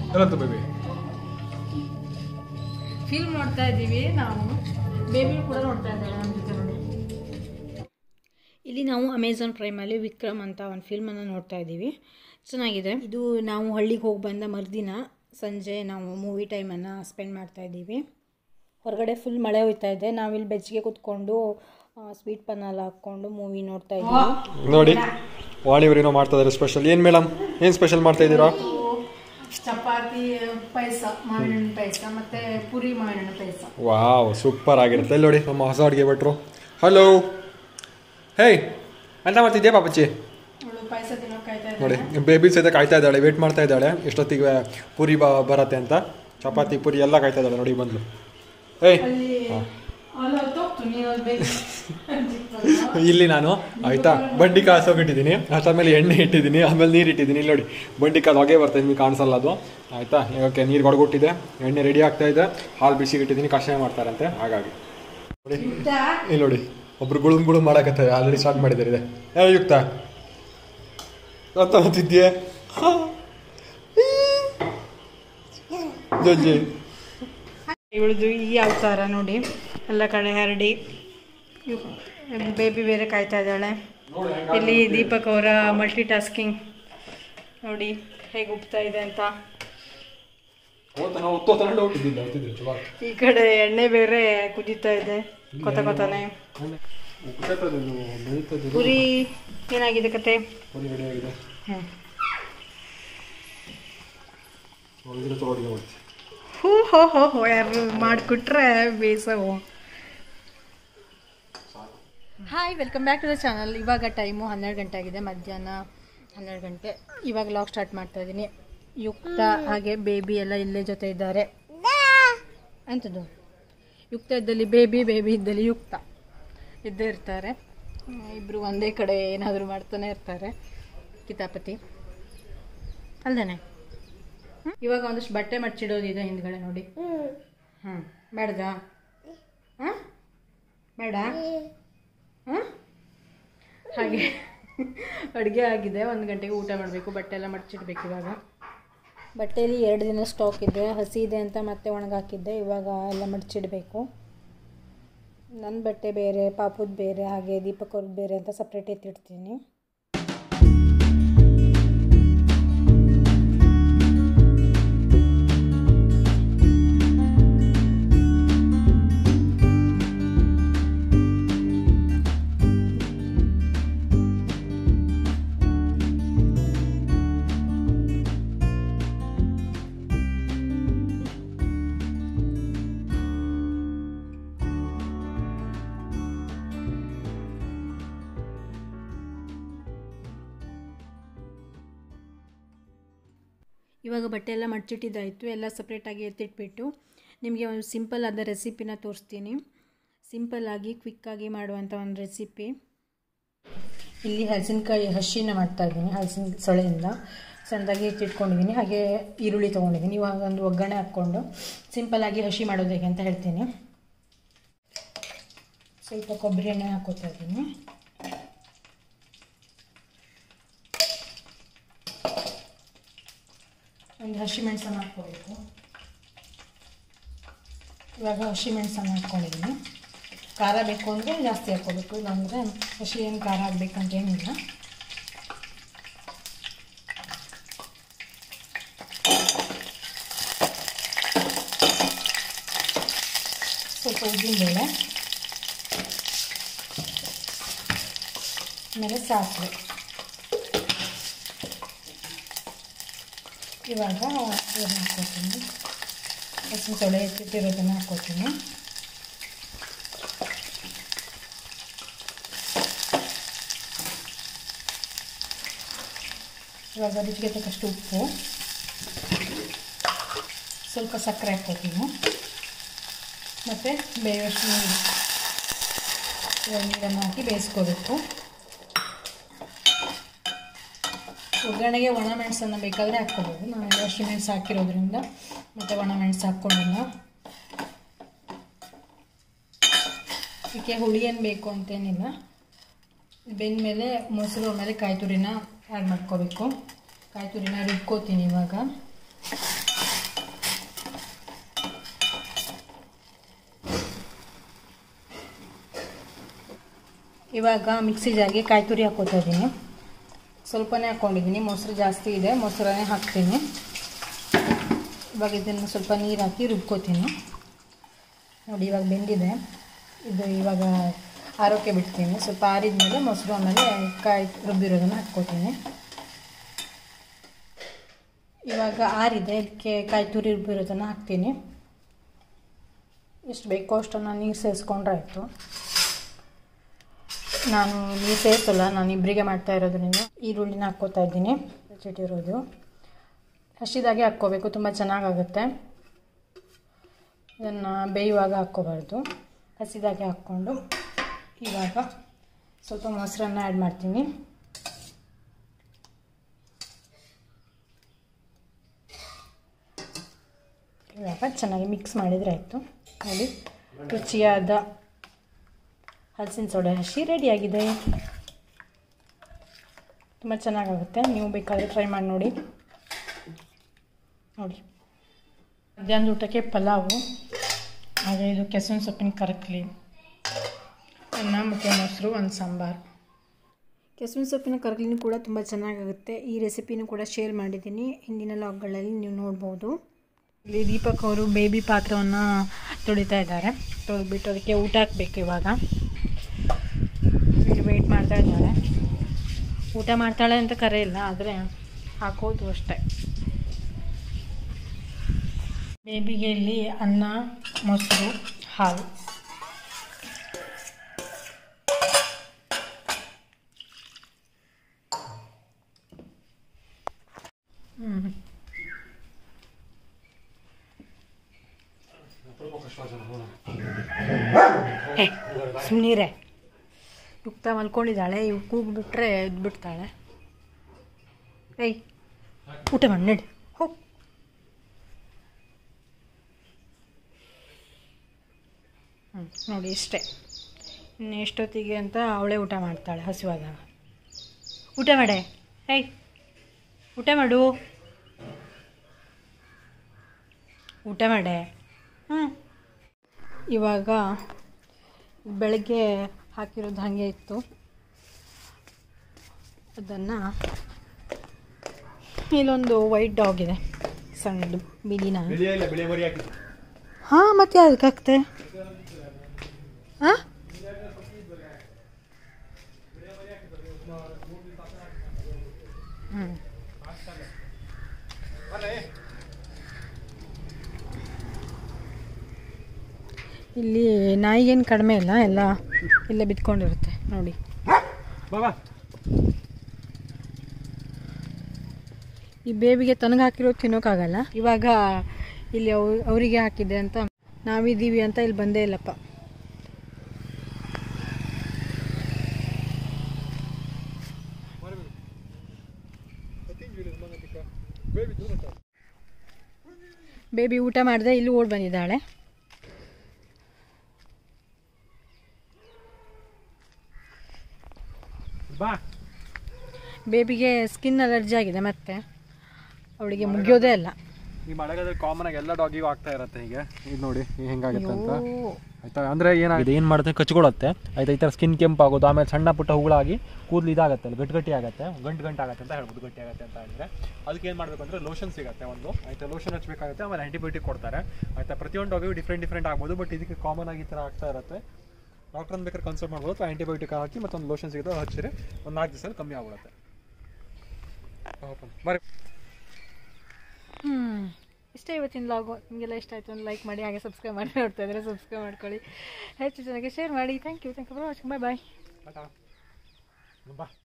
ಎಲ್ಲಂತ baby film ನೋಡ್ತಾ ಇದ್ದೀವಿ ನಾವು. ಬೇಬಿ ಕೂಡ ನೋಡ್ತಾ ಇದ್ದಾಳೆ ನಮ್ಮ ಜೊತೆ ನೋಡಿ. ಇಲ್ಲಿ ನಾವು ಅಮೆಝಾನ್ ಪ್ರೈಮಲ್ಲಿ ವಿಕ್ರಮ್ ಅಂತ ಒಂದು ಫಿಲ್ಮನ್ನು ನೋಡ್ತಾ ಇದ್ದೀವಿ. ಚೆನ್ನಾಗಿದೆ. ಇದು ನಾವು ಹಳ್ಳಿಗೆ ಹೋಗಿ ಬಂದ ಮರುದಿನ ಸಂಜೆ ನಾವು ಮೂವಿ ಟೈಮನ್ನು ಸ್ಪೆಂಡ್ ಮಾಡ್ತಾ ಇದ್ದೀವಿ. ಹೊರಗಡೆ ಫುಲ್ ಮಳೆ ಹೋಗ್ತಾ ಇದೆ. ನಾವಿಲ್ಲಿ ಬೆಚ್ಚಿಗೆ ಕೂತ್ಕೊಂಡು ಸ್ವೀಟ್ ಪನ್ನೆಲ್ಲ ಹಾಕ್ಕೊಂಡು ಮೂವಿ ನೋಡ್ತಾ ಇದ್ದೀವಿ. ನೋಡಿ ವಾಣಿಯವರೇನೋ ಮಾಡ್ತಾ ಇದ್ದಾರೆ ಸ್ಪೆಷಲ್. ಏನು ಮೇಡಮ್ ಏನು ಸ್ಪೆಷಲ್ ಮಾಡ್ತಾ ಇದ್ದೀರಾ? ಚಪಾತಿ ಪಾಯಸ, ಮಾವಿನ ಹಣ್ಣು ಪಾಯಸ, ಮತ್ತೆ ಪುರಿ ಮಾವಿನ ಹಣ್ಣು ಪಾಯಸ. ವಾವ್, ಸೂಪರ್ ಆಗಿರುತ್ತೆ. ಇಲ್ಲಿ ನೋಡಿ ನಮ್ಮ ಹೊಸ ಅಡುಗೆ ಭಟ್ರು. ಹಲೋ, ಹೇಯ್ ಅಂತ ಮಾಡ್ತಿದ್ಯಾ ಪಾಪಚ್ಚಿ? ಪಾಯಸ ತಿನ್ನೋಕೆ ಕಾಯ್ತಾ ನೋಡಿ ಬೇಬಿ ಸಹಿತ ಕಾಯ್ತಾ ಇದ್ದಾಳೆ, ವೇಟ್ ಮಾಡ್ತಾ ಇದ್ದಾಳೆ ಎಷ್ಟೊತ್ತಿಗೆ ಪೂರಿ ಬರತ್ತೆ ಅಂತ. ಚಪಾತಿ ಪೂರಿ ಎಲ್ಲ ಕಾಯ್ತಾ ಇದ್ದಾಳೆ ನೋಡಿ ಬಂದು. ಏಯ್ ಇಲ್ಲಿ ನಾನು ಆಯ್ತಾ ಬಂಡಿ ಕಾಸೋಗಿಟ್ಟಿದ್ದೀನಿ, ಅಷ್ಟಾದ್ಮೇಲೆ ಎಣ್ಣೆ ಇಟ್ಟಿದ್ದೀನಿ, ಆಮೇಲೆ ನೀರು ಇಟ್ಟಿದ್ದೀನಿ. ಇಲ್ಲಿ ನೋಡಿ ಬಂಡಿ ಕಾಲು ಹೊಗೆ ಬರ್ತಾ ನಿಮಗೆ ಕಾಣಿಸಲ್ಲ ಅದು ಆಯ್ತಾ. ಓಕೆ, ನೀರು ಗೊಡಗೊಟ್ಟಿದೆ, ಎಣ್ಣೆ ರೆಡಿ ಆಗ್ತಾ ಇದೆ, ಹಾಲು ಬಿಸಿಗೆ ಇಟ್ಟಿದ್ದೀನಿ, ಕಷಾಯ ಮಾಡ್ತಾರಂತೆ ಹಾಗಾಗಿ. ನೋಡಿ ಇಲ್ಲಿ ನೋಡಿ ಒಬ್ರು ಗುಳುಂ ಮಾಡಕತ್ತಾರೆ, ಆಲ್ರೆಡಿ ಸ್ಟಾರ್ಟ್ ಮಾಡಿದ್ದಾರೆ. ಇದೆ ಯುಕ್ತ ಅಂತ ಅಂತಿದ್ಯೆ ಜಜ್ಜಿ ಇವಳದು ಈ ಅವತಾರ ನೋಡಿ, ಎಲ್ಲ ಕಡೆ ಹರಡಿ. ಬೇಬಿ ಬೇರೆ ಕಾಯ್ತಾ ಇದ್ದಾಳೆ. ಇಲ್ಲಿ ದೀಪಕ್ ಅವರ ಮಲ್ಟಿ ಟಾಸ್ಕಿಂಗ್ ನೋಡಿ ಹೇಗೆ ಉಪ್ತಾ ಇದೆ ಅಂತ. ಈ ಕಡೆ ಎಣ್ಣೆ ಬೇರೆ ಕುದೀತಾ ಇದೆ ಕೊತಾನೆ. ಪುರಿ ಏನಾಗಿದೆ ಕತೆ? ಹೋ ಯಾರು ಮಾಡಿಕೊಟ್ರೆ ಬೇಸವು. Hi, welcome back to the channel. ಇವಾಗ ಟೈಮು 12 ಗಂಟೆ ಆಗಿದೆ, ಮಧ್ಯಾಹ್ನ 12 ಗಂಟೆ. ಇವಾಗ ಲಾಗ್ ಸ್ಟಾರ್ಟ್ ಮಾಡ್ತಾ ಇದ್ದೀನಿ. ಯುಕ್ತ ಹಾಗೆ ಬೇಬಿ ಎಲ್ಲ ಇಲ್ಲೇ ಜೊತೆ ಇದ್ದಾರೆ. ಅಂಥದ್ದು ಯುಕ್ತ ಇದ್ದಲ್ಲಿ ಬೇಬಿ, ಬೇಬಿ ಇದ್ದಲ್ಲಿ ಯುಕ್ತ ಇದ್ದೇ ಇರ್ತಾರೆ. ಇಬ್ಬರು ಒಂದೇ ಕಡೆ ಏನಾದರೂ ಮಾಡ್ತಾನೆ ಇರ್ತಾರೆ, ಕಿತಾಪತಿ ಅಲ್ದೇನೆ. ಇವಾಗ ಒಂದಷ್ಟು ಬಟ್ಟೆ ಮಡ್ಚಿಡೋದಿದೆ ಹಿಂದ್ಗಡೆ ನೋಡಿ. ಬೇಡದಾ? ಬೇಡ. ಹಾಗೆ ಅಡುಗೆ ಆಗಿದೆ. 1 ಗಂಟೆಗೆ ಊಟ ಮಾಡಬೇಕು, ಬಟ್ಟೆ ಎಲ್ಲ ಮಡ್ಚಿಡ್ಬೇಕು. ಇವಾಗ ಬಟ್ಟೆಯಲ್ಲಿ 2 ದಿನ ಸ್ಟಾಕ್ ಇದೆ, ಹಸಿ ಇದೆ ಅಂತ ಮತ್ತೆ ಒಣಗಾಕಿದ್ದೆ. ಇವಾಗ ಎಲ್ಲ ಮಡ್ಚಿಡಬೇಕು. ನನ್ನ ಬಟ್ಟೆ ಬೇರೆ, ಪಾಪುದು ಬೇರೆ, ಹಾಗೆ ದೀಪಕ್ ಅವ್ರದ್ದು ಬೇರೆ ಅಂತ ಸಪ್ರೇಟ್ ಎತ್ತಿಡ್ತೀನಿ. ಇವಾಗ ಬಟ್ಟೆ ಎಲ್ಲ ಮಡ್ಚಿಟ್ಟಿದ್ದಾಯಿತು. ಎಲ್ಲ ಸಪ್ರೇಟಾಗಿ ಎತ್ತಿಟ್ಬಿಟ್ಟು ನಿಮಗೆ ಒಂದು ಸಿಂಪಲ್ ಆದ ರೆಸಿಪಿನ ತೋರಿಸ್ತೀನಿ. ಸಿಂಪಲ್ಲಾಗಿ ಕ್ವಿಕ್ಕಾಗಿ ಮಾಡುವಂಥ ಒಂದು ರೆಸಿಪಿ. ಇಲ್ಲಿ ಹಲಸಿನಕಾಯಿ ಹಸಿನ ಮಾಡ್ತಾಯಿದ್ದೀನಿ, ಹಲಸಿನ ಸೊಳೆಯಿಂದ ಸಣ್ಣದಾಗಿ ಎತ್ತಿಟ್ಕೊಂಡಿದ್ದೀನಿ. ಹಾಗೆ ಈರುಳ್ಳಿ ತೊಗೊಂಡಿದ್ದೀನಿ. ಇವಾಗ ಒಂದು ಒಗ್ಗರಣೆ ಹಾಕ್ಕೊಂಡು ಸಿಂಪಲ್ಲಾಗಿ ಹಸಿ ಮಾಡೋದು ಹೇಗೆ ಅಂತ ಹೇಳ್ತೀನಿ. ಸ್ವಲ್ಪ ಕೊಬ್ಬರಿ ಎಣ್ಣೆ ಹಾಕ್ಕೊತಾ ಇದ್ದೀನಿ. ಒಂದು ಹಸಿಮೆಣಸನ್ನು ಹಾಕ್ಕೋಬೇಕು. ಇವಾಗ ಹಸಿಮೆಣಸನ್ನು ಹಾಕ್ಕೊಂಡಿದ್ದೀನಿ. ಖಾರ ಬೇಕು ಅಂದರೆ ಜಾಸ್ತಿ ಹಾಕ್ಕೋಬೇಕು, ಇಲ್ಲಾಂದರೆ ಹಸಿ ಏನು ಖಾರ ಆಗಬೇಕಂತೇನಿಲ್ಲ. ಸ್ವಲ್ಪ ಉದ್ದಿನಬೇಳೆ, ಆಮೇಲೆ ಸಾಸಿವೆ. ಇವಾಗ ಇದನ್ನು ಹಾಕ್ಕೊತೀನಿ, ಹಸಿನ ಸೊಳೆ ಎತ್ತಿಟ್ಟಿರೋದನ್ನು ಹಾಕ್ಕೊತೀನಿ. ಇವಾಗ ರುಚಿಗೆ ತಕ್ಕಷ್ಟು ಉಪ್ಪು, ಸ್ವಲ್ಪ ಸಕ್ಕರೆ ಹಾಕ್ಕೊತೀನಿ, ಮತ್ತು ಬೇವಷ್ಟು ನೀರು. ಇವಾಗ ನೀರನ್ನು ಹಾಕಿ ಬೇಯಿಸ್ಕೋಬೇಕು. ಒಗ್ಗರಣೆಗೆ ಒಣ ಮೆಣಸನ್ನು ಬೇಕಾದರೆ ಹಾಕ್ಕೋಬೋದು. ನಾನು ಹಸಿ ಮೆಣಸು ಹಾಕಿರೋದ್ರಿಂದ ಮತ್ತು ಒಣ ಮೆಣಸು ಹಾಕ್ಕೊಂಡಿಲ್ಲ. ಇದಕ್ಕೆ ಹುಳಿ ಏನು ಬೇಕು ಅಂತೇನಿಲ್ಲ. ಬೆಂದಮೇಲೆ ಮೊಸರು ಆಮೇಲೆ ಕಾಯಿ ತುರಿನ ಆ್ಯಡ್ ಮಾಡ್ಕೋಬೇಕು. ಕಾಯಿ ತುರಿನ ರುಬ್ಕೋತೀನಿ. ಇವಾಗ ಇವಾಗ ಮಿಕ್ಸಿ ಜಾರ್ಗೆ ಕಾಯಿ ತುರಿ ಹಾಕ್ಕೋತಾ ಇದ್ದೀನಿ. ಸ್ವಲ್ಪನೇ ಹಾಕ್ಕೊಂಡಿದ್ದೀನಿ, ಮೊಸರು ಜಾಸ್ತಿ ಇದೆ, ಮೊಸರನ್ನೇ ಹಾಕ್ತೀನಿ. ಇವಾಗ ಇದನ್ನು ಸ್ವಲ್ಪ ನೀರು ಹಾಕಿ ರುಬ್ಕೋತೀನಿ. ನೋಡಿ ಇವಾಗ ಬೆಂದಿದೆ. ಇದು ಇವಾಗ ಆರೋಕ್ಕೆ ಬಿಡ್ತೀನಿ. ಸ್ವಲ್ಪ ಆರಿದ ಮೇಲೆ ಮೊಸರು ಆಮೇಲೆ ಕಾಯಿ ರುಬ್ಬಿರೋದನ್ನು ಹಾಕ್ಕೋತೀನಿ. ಇವಾಗ ಆರಿದೆ, ಇದಕ್ಕೆ ಕಾಯಿ ತುರಿ ರುಬ್ಬಿರೋದನ್ನು ಹಾಕ್ತೀನಿ. ಎಷ್ಟು ಬೇಕೋ ಅಷ್ಟನ್ನು ನೀರು ಸೇರಿಸ್ಕೊಂಡ್ರೆ ಆಯಿತು. ನಾನು ನೀರು ಸೇರಿಸಲ್ಲ, ನಾನು ಇಬ್ಬರಿಗೆ ಮಾಡ್ತಾ ಇರೋದ್ರಿಂದ ಈರುಳ್ಳಿನ ಹಾಕ್ಕೋತಾ ಇದ್ದೀನಿ. ಹೆಚ್ಚಿಟ್ಟಿರೋದು ಹಸಿದಾಗೆ ಹಾಕ್ಕೋಬೇಕು, ತುಂಬ ಚೆನ್ನಾಗಾಗುತ್ತೆ. ಇದನ್ನು ಬೇಯುವಾಗ ಹಾಕ್ಕೋಬಾರ್ದು, ಹಸಿದಾಗೆ ಹಾಕ್ಕೊಂಡು ಇವಾಗ ಸ್ವಲ್ಪ ಮೊಸರನ್ನ ಆ್ಯಡ್ ಮಾಡ್ತೀನಿ. ಇವಾಗ ಚೆನ್ನಾಗಿ ಮಿಕ್ಸ್ ಮಾಡಿದರೆ ಆಯಿತು. ನೋಡಿ ರುಚಿಯಾದ ಹಲಸಿನ ಸೋಡೆ ಹಸಿ ರೆಡಿಯಾಗಿದೆ. ತುಂಬ ಚೆನ್ನಾಗಾಗುತ್ತೆ, ನೀವು ಬೇಕಾದರೆ ಟ್ರೈ ಮಾಡಿ ನೋಡಿ. ನೋಡಿ ಮಧ್ಯಾಹ್ನದ ಊಟಕ್ಕೆ ಪಲಾವು, ಹಾಗೆ ಇದು ಕೆಸುವಿನ ಸೊಪ್ಪಿನ ಕರಕಲಿ, ಅನ್ನ ಮತ್ತು ಮೊಸರು, ಒಂದು ಸಾಂಬಾರು. ಕೆಸುವಿನ ಸೊಪ್ಪಿನ ಕರಕಲಿನೂ ಕೂಡ ತುಂಬ ಚೆನ್ನಾಗಾಗುತ್ತೆ. ಈ ರೆಸಿಪಿನೂ ಕೂಡ ಶೇರ್ ಮಾಡಿದ್ದೀನಿ ಹಿಂದಿನ ಲಾಗ್ಗಳಲ್ಲಿ, ನೀವು ನೋಡ್ಬೋದು. ಇಲ್ಲಿ ದೀಪಕ್ ಅವರು ಬೇಬಿ ಪಾತ್ರವನ್ನು ತೊಳಿತಾ ಇದ್ದಾರೆ. ತೊಳೆದ್ಬಿಟ್ಟು ಅದಕ್ಕೆ ಊಟ ಹಾಕಬೇಕು. ಇವಾಗ ಇಲ್ಲಿ ವೆಯ್ಟ್ ಮಾಡ್ತಾ ಇದ್ದಾಳೆ. ಊಟ ಮಾಡ್ತಾಳೆ ಅಂತ ಕರೆ ಇಲ್ಲ, ಆದರೆ ಹಾಕೋದು ಅಷ್ಟೇ. ಬೇಬಿಗೆ ಇಲ್ಲಿ ಅನ್ನ, ಮೊಸರು, ಹಾಲು. ಸುಮ್ಮನಿರೆ, ಯುಕ್ತ ಮಲ್ಕೊಂಡಿದ್ದಾಳೆ. ಇವ್ ಕೂಗ್ಬಿಟ್ರೆ ಎದ್ಬಿಡ್ತಾಳೆ. ಏಯ್ ಊಟ ಮಾಡಿ ನಡಿ, ಹೋಗಿ. ನೋಡಿ ಇಷ್ಟೇ, ಇನ್ನು ಎಷ್ಟೊತ್ತಿಗೆ ಅಂತ ಅವಳೇ ಊಟ ಮಾಡ್ತಾಳೆ ಹಸಿವಾದಾಗ. ಊಟ ಮಾಡೆ, ಏಯ್ ಊಟ ಮಾಡು, ಊಟ ಮಾಡೆ. ಇವಾಗ ಬೆಳಗ್ಗೆ ಹಾಕಿರೋದು ಹಾಗೆ ಇತ್ತು, ಅದನ್ನು ಇಲ್ಲೊಂದು ವೈಟ್ ಡಾಗ್ ಇದೆ, ಸಣ್ಣದು ಬಿಳಿನ. ಹಾಂ, ಮತ್ತೆ ಅದಕ್ಕೆ ಹಾಕ್ತೆ. ಹಾಂ, ಇಲ್ಲಿ ನಾಯಿಗೇನು ಕಡಿಮೆ ಇಲ್ಲ, ಎಲ್ಲ ಇಲ್ಲೇ ಬಿದ್ಕೊಂಡಿರುತ್ತೆ ನೋಡಿ. ಈ ಬೇಬಿಗೆ ತನಗೆ ಹಾಕಿರೋದು ತಿನ್ನೋಕ್ಕಾಗಲ್ಲ. ಇವಾಗ ಇಲ್ಲಿ ಅವರಿಗೆ ಹಾಕಿದೆ ಅಂತ ನಾವಿದ್ದೀವಿ ಅಂತ ಇಲ್ಲಿ ಬಂದೇ ಇಲ್ಲಪ್ಪ. ಬೇಬಿ ಊಟ ಮಾಡಿದೆ, ಇಲ್ಲಿ ಓಡಿ ಬಂದಿದ್ದಾಳೆ. ಬೇಬಿಗೆ ಸ್ಕಿನ್ ಅಲರ್ಜಿ ಆಗಿದೆ, ಮತ್ತೆ ಅವಳಿಗೆ ಮುಗಿಯೋದೇ ಇಲ್ಲ. ಈ ಮಳೆಗಾಲದಲ್ಲಿ ಕಾಮನ್ ಆಗಿ ಎಲ್ಲ ಡಾಗಿಗೂ ಆಗ್ತಾ ಇರುತ್ತೆ. ಹೀಗೆ ಇದು ನೋಡಿ ಹೆಂಗಾಗುತ್ತೆ ಅಂತ, ಆಯ್ತಾ. ಅಂದರೆ ಏನಾಗಿದೆ, ಏನು ಮಾಡುತ್ತೆ, ಕಚ್ಕೊಳ್ಳುತ್ತೆ, ಆಯ್ತಾ. ಈ ಥರ ಸ್ಕಿನ್ ಕೆಂಪಾಗೋದು, ಆಮೇಲೆ ಸಣ್ಣ ಪುಟ್ಟ ಹುಗಳಾಗಿ ಕೂದಲು ಇದಾಗುತ್ತೆ, ಅಲ್ಲಿ ಗಟ್ಟಿ ಆಗುತ್ತೆ, ಗಂಟು ಆಗುತ್ತೆ ಅಂತ ಹೇಳ್ಬೋದು. ಗಟ್ಟಿ ಆಗುತ್ತೆ ಅಂತ ಹೇಳಿದ್ರೆ ಅದಕ್ಕೆ ಏನು ಮಾಡಬೇಕು ಅಂದರೆ ಲೋಷನ್ ಸಿಗುತ್ತೆ ಒಂದು, ಆಯ್ತಾ. ಲೋಷನ್ ಹಚ್ಚಬೇಕಾಗುತ್ತೆ, ಆಮೇಲೆ ಆ್ಯಂಟಿಬಯೋಟಿಕ್ ಕೊಡ್ತಾರೆ, ಆಯ್ತಾ. ಪ್ರತಿಯೊಂದು ಡಾಗಿಗೂ ಡಿಫ್ರೆಂಟ್ ಆಗ್ಬೋದು, ಬಟ್ ಇದಕ್ಕೆ ಕಾಮನ್ ಆಗಿ ಈ ಥರ ಆಗ್ತಾ ಇರುತ್ತೆ. ಡಾಕ್ಟ್ರನ್ನ ಬೇಕಾದ್ರೆ ಕನ್ಸಲ್ಟ್ ಮಾಡ್ಬೋದು, ಅಥವಾ ಆ್ಯಂಟಿಬಯೋಟಿಕ್ ಹಾಕಿ ಮತ್ತೊಂದು ಲೋಷನ್ ಸಿಗುತ್ತೆ, ಹಚ್ಚಿರಿ ಒಂದು 4 ದಿವಸದಲ್ಲಿ ಕಮ್ಮಿ ಆಗ್ಬಿಡುತ್ತೆ. ಬರೀ ಇಷ್ಟೇ ಇವತ್ತಿನ ಲಾಗು. ನಿಮಗೆಲ್ಲ ಇಷ್ಟ ಆಯಿತು ಒಂದು ಲೈಕ್ ಮಾಡಿ, ಹಾಗೆ ಸಬ್ಸ್ಕ್ರೈಬ್ ಮಾಡಿ ನೋಡ್ತಾ ಇದ್ದರೆ ಸಬ್ಸ್ಕ್ರೈಬ್ ಮಾಡ್ಕೊಳ್ಳಿ, ಹೆಚ್ಚು ಜನಕ್ಕೆ ಶೇರ್ ಮಾಡಿ. Thank you for watching. Bye bye.